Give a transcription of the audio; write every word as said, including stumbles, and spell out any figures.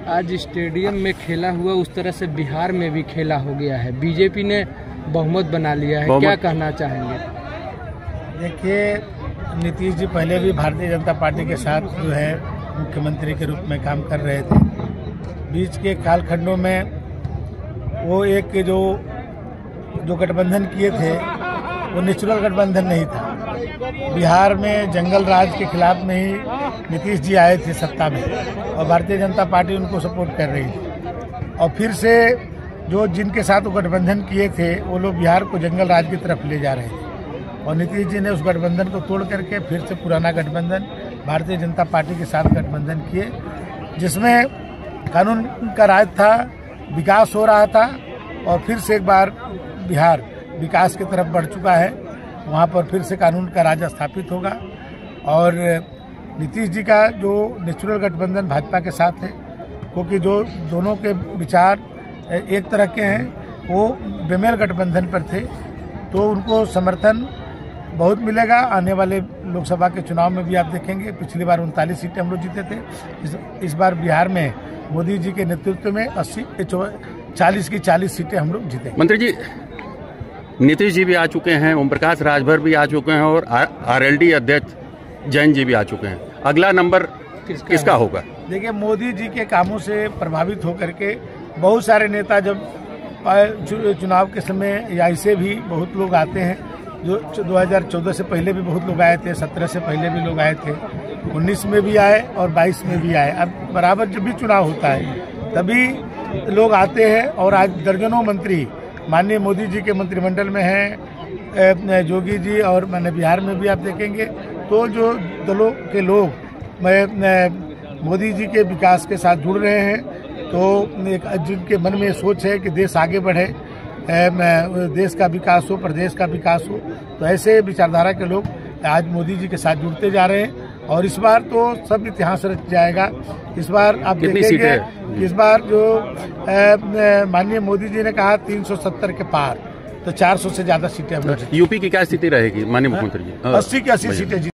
आज स्टेडियम में खेला हुआ उस तरह से बिहार में भी खेला हो गया है। बीजेपी ने बहुमत बना लिया है, क्या कहना चाहेंगे? देखिए, नीतीश जी पहले भी भारतीय जनता पार्टी के साथ जो है मुख्यमंत्री के रूप में काम कर रहे थे। बीच के कालखंडों में वो एक जो जो गठबंधन किए थे वो नेचुरल गठबंधन नहीं था। बिहार में जंगल राज के खिलाफ में ही नीतीश जी आए थे सत्ता में और भारतीय जनता पार्टी उनको सपोर्ट कर रही थी। और फिर से जो जिनके साथ वो गठबंधन किए थे वो लोग बिहार को जंगल राज की तरफ ले जा रहे थे और नीतीश जी ने उस गठबंधन को तोड़ करके फिर से पुराना गठबंधन भारतीय जनता पार्टी के साथ गठबंधन किए, जिसमें कानून का राज था, विकास हो रहा था और फिर से एक बार बिहार विकास की तरफ बढ़ चुका है। वहाँ पर फिर से कानून का राज स्थापित होगा और नीतीश जी का जो नेचुरल गठबंधन भाजपा के साथ है, क्योंकि जो दोनों के विचार एक तरह के हैं, वो बेमेल गठबंधन पर थे, तो उनको समर्थन बहुत मिलेगा। आने वाले लोकसभा के चुनाव में भी आप देखेंगे, पिछली बार उनतालीस सीटें हम लोग जीते थे। इस, इस बार बिहार में मोदी जी के नेतृत्व में अस्सी चालीस की चालीस सीटें हम लोग जीते। मंत्री जी, नीतीश जी भी आ चुके हैं, ओम प्रकाश राजभर भी आ चुके हैं और आरएलडी अध्यक्ष जैन जी भी आ चुके हैं। अगला नंबर किसका, किसका होगा? देखिए, मोदी जी के कामों से प्रभावित होकर के बहुत सारे नेता जब चुनाव के समय या ऐसे भी बहुत लोग आते हैं, जो दो हज़ार चौदह से पहले भी बहुत लोग आए थे, सत्रह से पहले भी लोग आए थे, उन्नीस में भी आए और बाईस में भी आए। अब बराबर जब भी चुनाव होता है तभी लोग आते हैं और आज दर्जनों मंत्री माननीय मोदी जी के मंत्रिमंडल में हैं, जोगी जी, और मैंने बिहार में भी आप देखेंगे तो जो दलों के लोग मोदी जी के विकास के साथ जुड़ रहे हैं, तो एक जिनके मन में सोच है कि देश आगे बढ़े, देश का विकास हो, प्रदेश का विकास हो, तो ऐसे विचारधारा के लोग आज मोदी जी के साथ जुड़ते जा रहे हैं और इस बार तो सब इतिहास रच जाएगा। इस बार आप देखेंगे, इस बार जो माननीय मोदी जी ने कहा तीन सौ सत्तर के पार, तो चार सौ से ज्यादा सीटें हम लोग। यूपी की क्या स्थिति रहेगी माननीय मुख्यमंत्री जी? अस्सी की अस्सी सीटें